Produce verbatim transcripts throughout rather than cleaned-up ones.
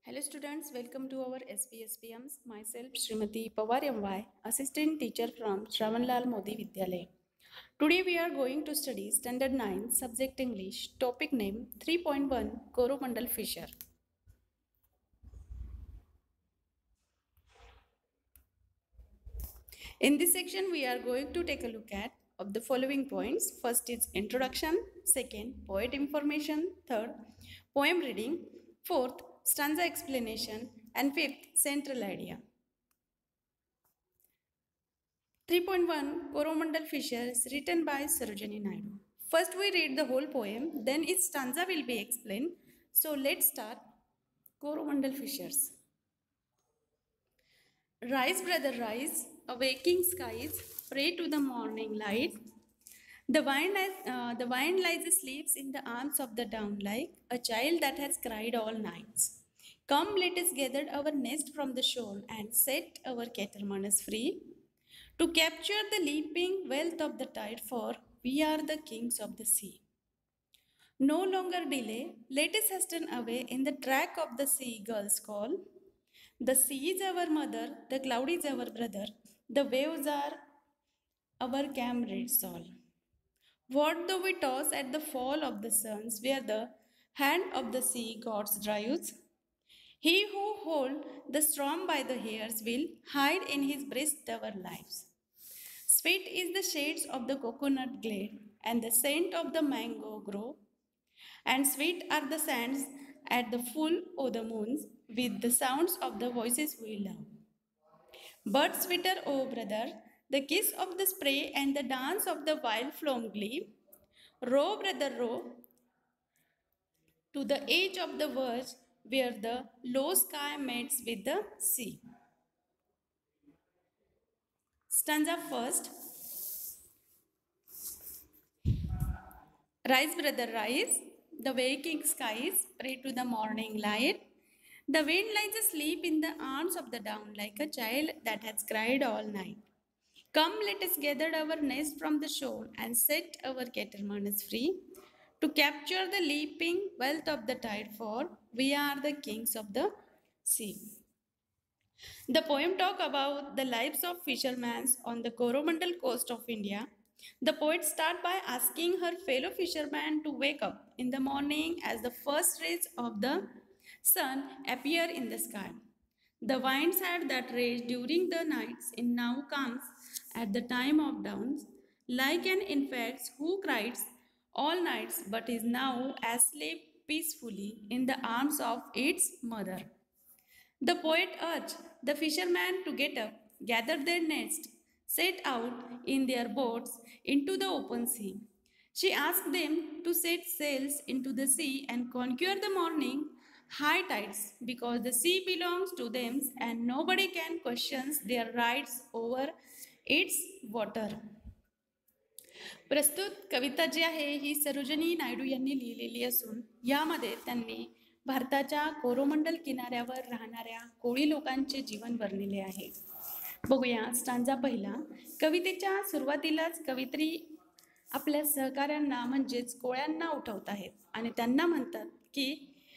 Hello students, welcome to our S P S P Ms. Myself Srimati Pawar M Y, Assistant Teacher from Shravanlal Modi Vidyalaya. Today we are going to study Standard nine, Subject English, Topic Name three point one, Coromandel Fissure. In this section we are going to take a look at of the following points. First is introduction, second poet information, third poem reading, fourth stanza explanation, and fifth central idea. three point one Coromandel Fissure is written by Sarojini Naidu. First we read the whole poem, then its stanza will be explained. So let's start. Coromandel Fissures. Rise, brother, rise, awaking skies, pray to the morning light. The vine, uh, the vine lies asleep in the arms of the dawn like a child that has cried all nights. Come, let us gather our nest from the shore and set our caterpillars free to capture the leaping wealth of the tide, for we are the kings of the sea. No longer delay, let us hasten away in the track of the seagull's call. The sea is our mother, the cloud is our brother, the waves are our comrades all. What though we toss at the fall of the suns, where the hand of the sea gods drives? He who holds the storm by the hairs will hide in his breast our lives. Sweet is the shades of the coconut glade, and the scent of the mango grove, and sweet are the sands at the full o' the moons, with the sounds of the voices we love. But sweeter, O brother, the kiss of the spray and the dance of the wild flom glee. Row, brother, row, to the edge of the verge, where the low sky meets with the sea. Stanza first. Rise, brother, rise. The waking skies pray to the morning light. The wind lies asleep in the arms of the dawn like a child that has cried all night. Come, let us gather our nest from the shore and set our caterpillars free to capture the leaping wealth of the tide, for we are the kings of the sea. The poem talks about the lives of fishermen on the Coromandel coast of India. The poet starts by asking her fellow fishermen to wake up in the morning as the first rays of the sun appear in the sky. The winds had that rage during the nights and now comes at the time of dawns, like an infant who cries all nights but is now asleep peacefully in the arms of its mother. The poet urged the fishermen to get up, gather their nets, set out in their boats into the open sea. She asked them to set sails into the sea and conquer the morning high tides, because the sea belongs to them and nobody can question their rights over its water. प्रस्तुत कविता जी आहे ही सरोजिनी नायडू यांनी लिहिलेली असून यामध्ये त्यांनी भारताच्या कोरोमंडल किनाऱ्यावर राहणाऱ्या कोळी लोकांचे जीवन वर्णिले आहे. बघूया स्टांजा पहिला. कवितेच्या सुरुवातीलाच कवित्री आपल्या सहकाऱ्यांना म्हणजेच कोळ्यांना उठवत आहेत आणि त्यांना म्हणतात की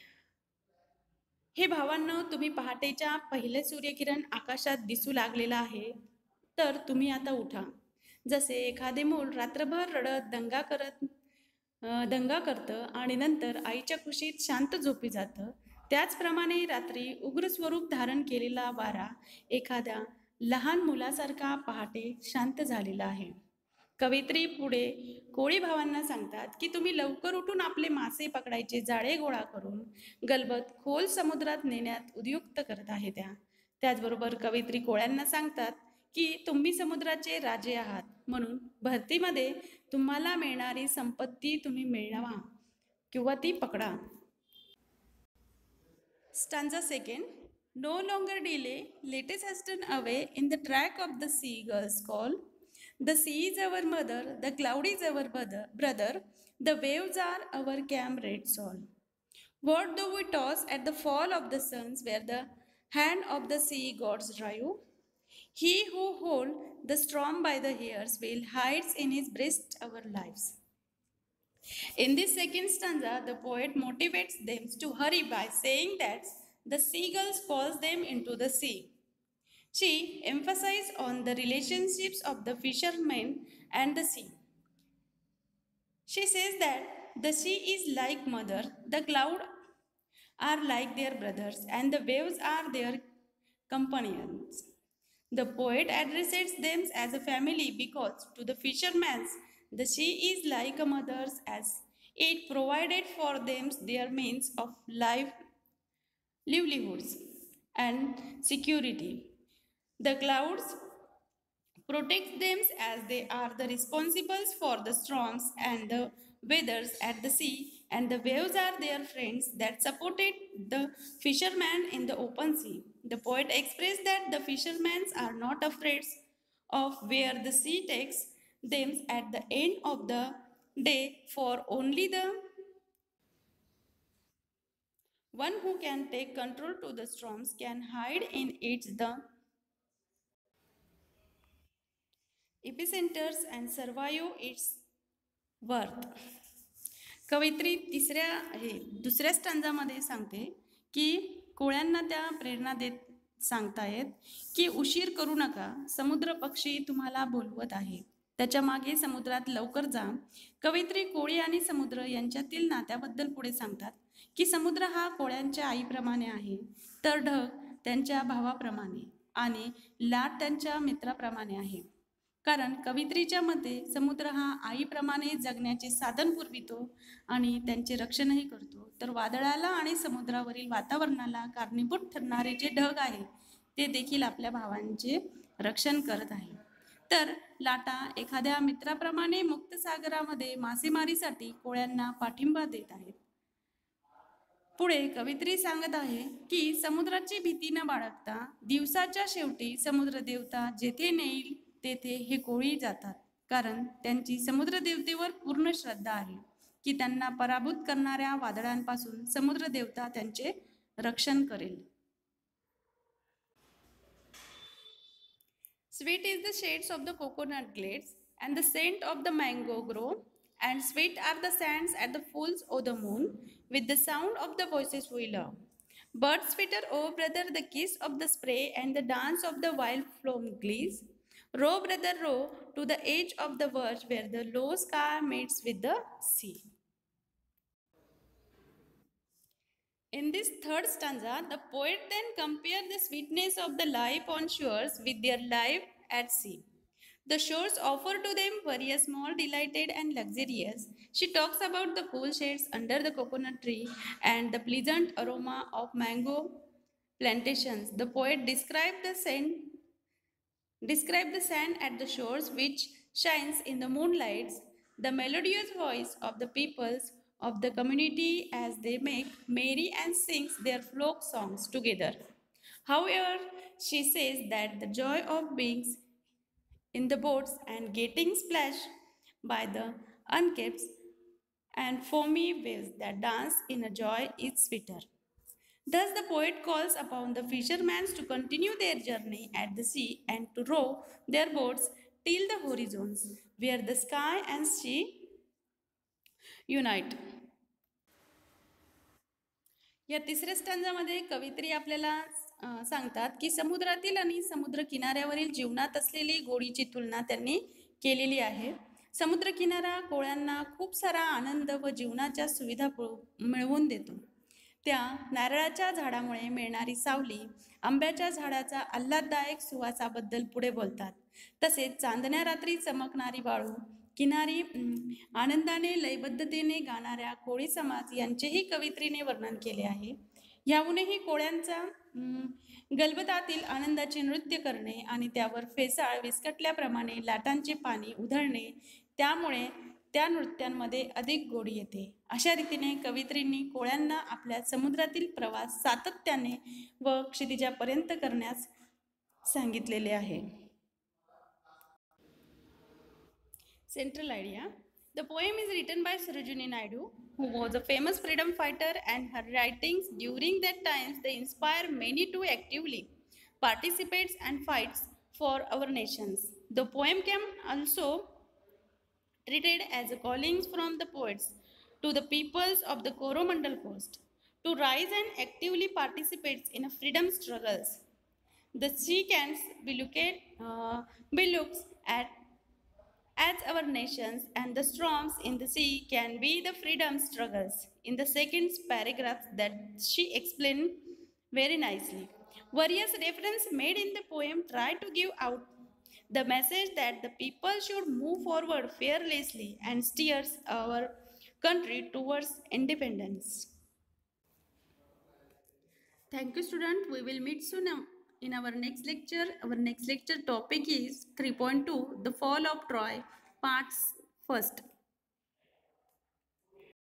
हे भावांनो, तुम्ही पहाटेच्या पहिले सूर्यकिरण आकाशात दिसू लागलेला आहे, तर तुम्ही आता उठा. जसे एखादे मूल रात्रभर रडत दंगा करत दंगा करतं आणि नंतर आईच्या कुशीत शांत झोपी जातं, त्याचप्रमाणे रात्री उग्र स्वरूप धारण केलेला वारा एखाद्या लहान मुलासारखा पहाटे शांत झालेला आहे. कवित्री पुढे कोळी भावांना सांगतात की तुम्ही लवकर उठून आपले मासे पकडायचे जाळे गोळा करून गलबत खोल समुद्रात नेण्यात उद्युक्त करत आहे. त्या त्याचबरोबर कवित्री कोळ्यांना सांगतात की तुम्ही समुद्राचे राजे आहात, म्हणून भरतीमध्ये तुम्हाला मिळणारी संपत्ती तुम्ही मिळवा किंवा ती पकडा. Stanza second. No longer delay, let us hasten away in the track of the seagull's call. The sea is our mother, the cloud is our brother, the waves are our comrades all. What though we toss at the fall of the suns, where the hand of the sea gods drive? He who holds the storm by the hairs will hides in his breast our lives. In this second stanza, the poet motivates them to hurry by saying that the seagulls calls them into the sea. She emphasizes on the relationships of the fishermen and the sea. She says that the sea is like mother, the cloud are like their brothers, and the waves are their companions. The poet addresses them as a family because to the fishermen the sea is like a mother's as it provided for them their means of life, livelihoods, and security. The clouds protect them as they are the responsibles for the storms and the weathers at the sea, and the waves are their friends that supported the fishermen in the open sea. The poet expressed that the fishermen are not afraid of where the sea takes them at the end of the day, for only the one who can take control to the storms can hide in its the epicenters and survive its worth. कवयित्री तिसऱ्या हे दुसऱ्या स्टंजामध्ये सांगते की कोळ्यांना त्या प्रेरणा देत सांगतायत की उशीर करू नका, समुद्र पक्षी तुम्हाला बोलवत आहे, त्याच्या मागे समुद्रात लवकर जा. कवयित्री कोळी आणि समुद्र यांच्यातील नात्याबद्दल पुढे सांगतात की समुद्र हा कोळ्यांच्या आईप्रमाणे आहे, तर ढग त्यांच्या भावाप्रमाणे आणि लाट त्यांच्या मित्राप्रमाणे आहे. कारण कवयित्रीच्या मते समुद्र हा आईप्रमाणे जगण्याचे साधन पुरवितो आणि त्यांचे रक्षणही करतो, तर वादळाला आणि समुद्रावरील वातावरणाला कारणीभूत ठरणारे जे ढग आहे ते देखील आपल्या भावांचे रक्षण करत आहे. तर लाटा एखाद्या मित्राप्रमाणे मुक्त सागरामध्ये मासेमारीसाठी कोळ्यांना पाठिंबा देत आहेत. पुढे कवयित्री सांगत आहे की समुद्राची भीती न बाळगता दिवसाच्या शेवटी समुद्र देवता जेथे नेईल तेथे हे कोळी जातात, कारण त्यांची समुद्र देवतेवर पूर्ण श्रद्धा आहे की त्यांना पराभूत करणाऱ्या वादळांपासून समुद्र देवता त्यांचे रक्षण करेल. Sweet is the shades of the coconut glades and the scent of the mango grove, and sweet are the sands at the fulls of the moon with the sound of the voices we love. Birds twitter, oh brother, the kiss of the spray and the dance of the wild foam glees. Row, brother, row to the edge of the verge where the low sky meets with the sea. In this third stanza, the poet then compares the sweetness of the life on shores with their life at sea. The shores offer to them very small, delighted and luxurious. She talks about the cool shades under the coconut tree and the pleasant aroma of mango plantations. The poet describes the scent Describe the sand at the shores which shines in the moonlight, the melodious voice of the peoples of the community as they make merry and sing their folk songs together. However, she says that the joy of being in the boats and getting splashed by the unkempt and foamy waves that dance in a joy is sweeter. Thus the poet calls upon the fishermen to continue their journey at the sea and to row their boats till the horizons, where the sky and sea unite. या तिसऱ्या स्टंजामध्ये कवयित्री आपल्याला सांगतात की समुद्रातील आणि समुद्र किनाऱ्यावरील जीवनात असलेली गोडीची तुलना त्यांनी केलेली आहे. समुद्र किनारा कोळ्यांना खूप सारा आनंद व जीवनाच्या सुविधा मिळवून देतो. त्या नारळाच्या झाडामुळे मिळणारी सावली, आंब्याच्या झाडाचा आल्हाददायक सुवासाबद्दल पुढे बोलतात. तसेच चांदण्या रात्री चमकणारी वाळू, किनारी आनंदाने लयबद्धतेने गाणाऱ्या कोळी समाज यांचेही कवयित्रीने वर्णन केले आहे. याहूनही कोळ्यांचा गलबतातील आनंदाचे नृत्य करणे आणि त्यावर फेसाळ विस्कटल्याप्रमाणे लाटांचे पाणी उधळणे, त्यामुळे त्या नृत्यांमध्ये अधिक गोडी येते. अशा रीतीने कवयित्रींनी कोळ्यांना आपल्या समुद्रातील प्रवास सातत्याने व क्षितिजापर्यंत करण्यास सांगितलेले आहे. Central idea. The poem is written by Sarojini Naidu, who was a famous freedom fighter, and her writings during that times they inspire many to actively participate and fight for our nations. The poem can also treated as a calling from the poets to the peoples of the Coromandel coast to rise and actively participates in a freedom struggles. The sea can be, look at, uh, be looked at as our nations, and the storms in the sea can be the freedom struggles. In the second paragraph that she explained very nicely. Various references made in the poem try to give out the message that the people should move forward fearlessly and steers our country towards independence. Thank you, student. We will meet soon in our next lecture. Our next lecture topic is three point two, The Fall of Troy, parts first.